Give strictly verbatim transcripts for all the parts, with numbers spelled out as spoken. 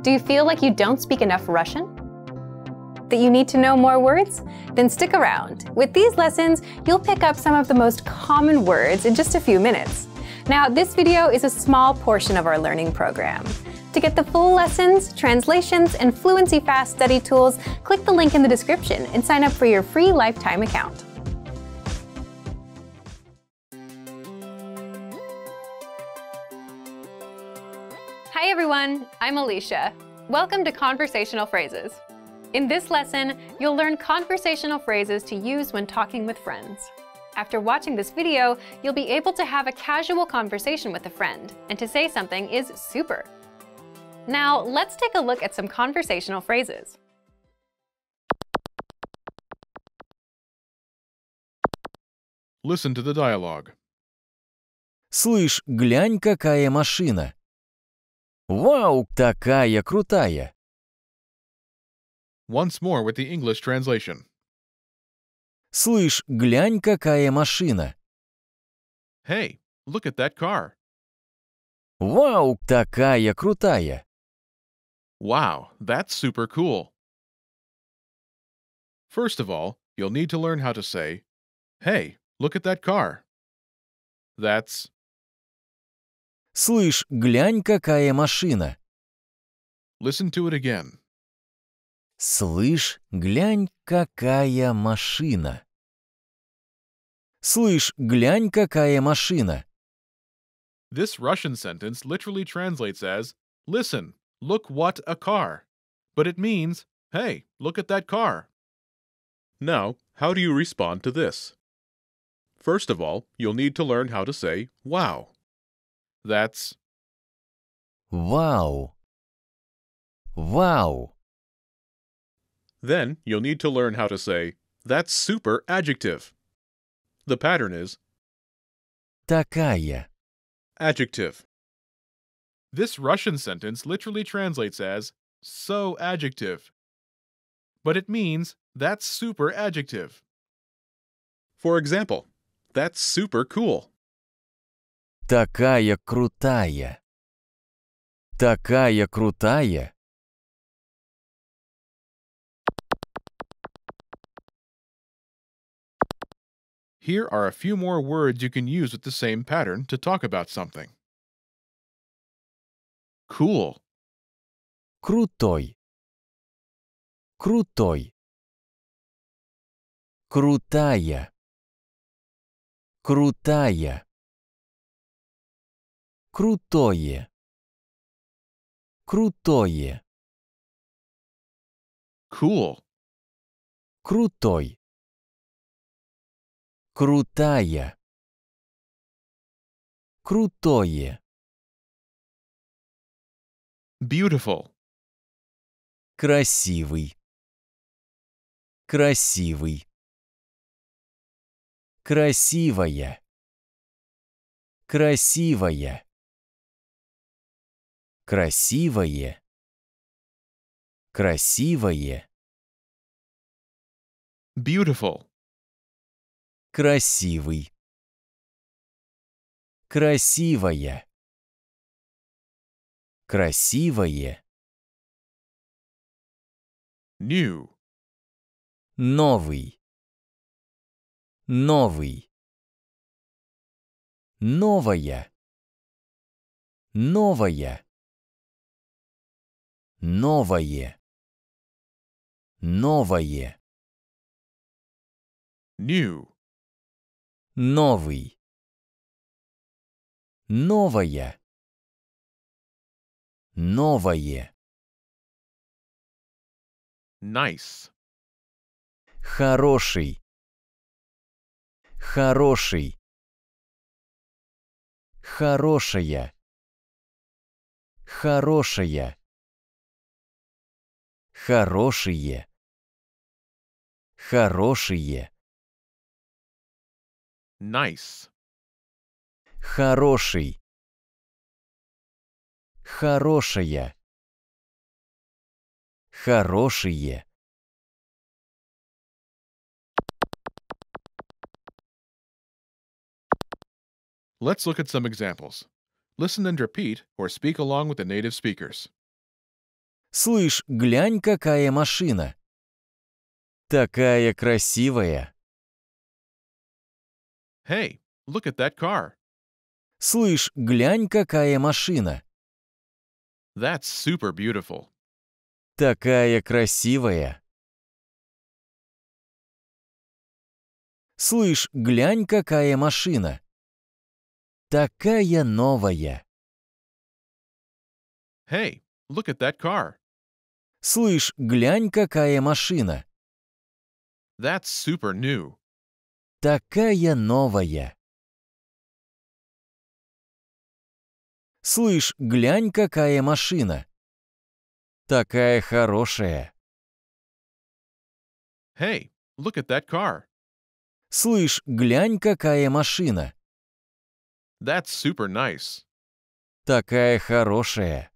Do you feel like you don't speak enough Russian? That you need to know more words? Then stick around. With these lessons, you'll pick up some of the most common words in just a few minutes. Now, this video is a small portion of our learning program. To get the full lessons, translations, and Fluency Fast study tools, click the link in the description and sign up for your free lifetime account. Hi everyone, I'm Alicia. Welcome to Conversational Phrases. In this lesson, you'll learn conversational phrases to use when talking with friends. After watching this video, you'll be able to have a casual conversation with a friend, and to say something is super. Now, let's take a look at some conversational phrases. Listen to the dialogue. Слышь, глянь, какая машина! Вау, такая крутая! Once more with the English translation. Слышь, глянь, какая машина! Hey, look at that car. Вау, такая крутая! Wow, that's super cool. First of all, you'll need to learn how to say, hey, look at that car. That's, Слышь, глянь, какая машина! listen to it again. Слышь, глянь, какая машина! Слышь, глянь, какая машина! This Russian sentence literally translates as, listen, look what a car. But it means, hey, look at that car. Now, how do you respond to this? First of all, you'll need to learn how to say, wow. That's, Вау! Вау! then you'll need to learn how to say, that's super adjective. The pattern is Такая! adjective. This Russian sentence literally translates as, so adjective. But it means, that's super adjective. For example, that's super cool. Такая крутая! Такая крутая! Here are a few more words you can use with the same pattern to talk about something. Cool. Крутой! Крутой! Крутая! Крутая! Крутое! Крутое! Cool. Крутой! Крутая! Крутое! Beautiful. Красивый! Красивый! Красивая! Красивая! Красивое! Красивое! Beautiful. Красивый! Красивая! Красивое! New. Новый! Новый! Новая! Новая! Новое! Новое! New. Новый! Новая! Новое! Nice. Хороший! Хороший! Хорошая! Хорошая! Хорошие! Хорошие! Nice. Хороший! Хорошая! Хорошие! Let's look at some examples. Listen and repeat, or speak along with the native speakers. Слышь, глянь, какая машина. Такая красивая. Hey, look at that car. Слышь, глянь, какая машина. That's super beautiful. Такая красивая. Слышь, глянь, какая машина. Такая новая. Hey, look at that car. Слышь, глянь, какая машина. That's super new. Такая новая. Слышь, глянь, какая машина. Такая хорошая. Hey, look at that car. Слышь, глянь, какая машина. That's super nice. Такая хорошая.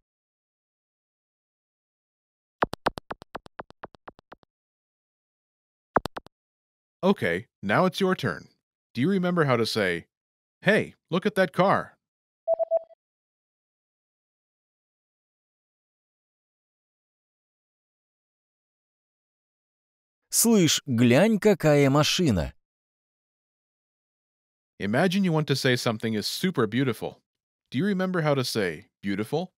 Okay, now it's your turn. Do you remember how to say, hey, look at that car? Слышь, глянь, какая машина. Imagine you want to say something is super beautiful. Do you remember how to say beautiful?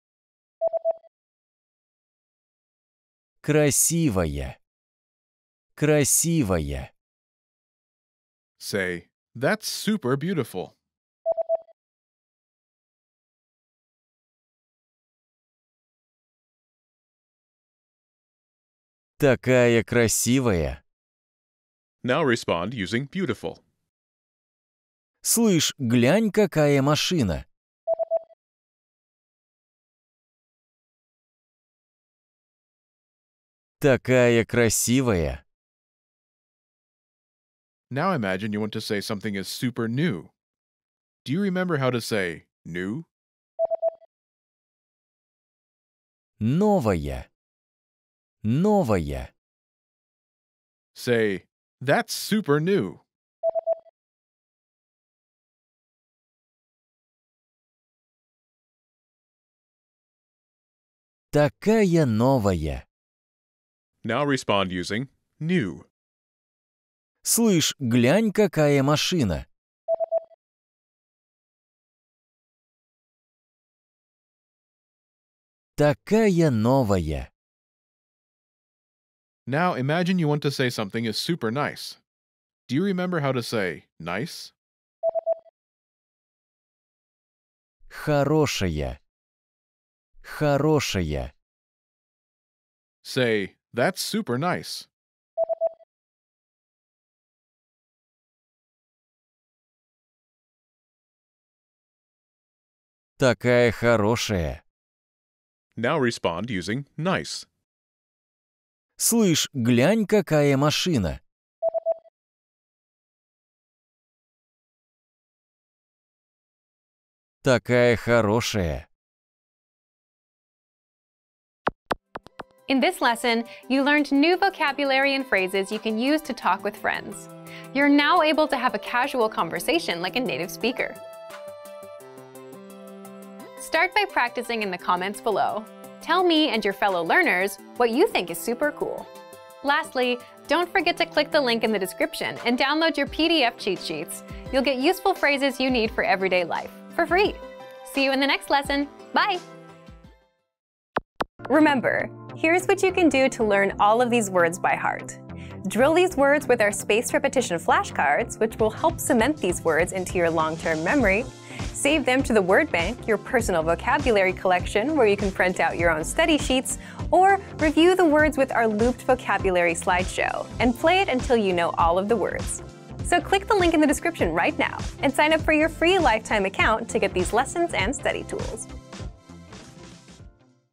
Красивая. Красивая. Say, that's super beautiful. Такая красивая. Now respond using beautiful. Слышь, глянь, какая машина. Такая красивая. Now imagine you want to say something is super new. Do you remember how to say new? Новая. Новая. Say, that's super new. Такая новая. Now respond using new. Слышь, глянь, какая машина. Такая новая. Now imagine you want to say something is super nice. Do you remember how to say nice? Хорошая. Хорошая. Say, that's super nice. Такая хорошая. Now respond using nice. Слышь, глянь, какая машина. Такая хорошая. In this lesson, you learned new vocabulary and phrases you can use to talk with friends. You're now able to have a casual conversation like a native speaker. Start by practicing in the comments below. Tell me and your fellow learners what you think is super cool. Lastly, don't forget to click the link in the description and download your P D F cheat sheets. You'll get useful phrases you need for everyday life for free. See you in the next lesson. Bye! Remember, here's what you can do to learn all of these words by heart. Drill these words with our spaced repetition flashcards, which will help cement these words into your long-term memory. Save them to the Word Bank, your personal vocabulary collection, where you can print out your own study sheets, or review the words with our looped vocabulary slideshow, and play it until you know all of the words. So click the link in the description right now and sign up for your free lifetime account to get these lessons and study tools.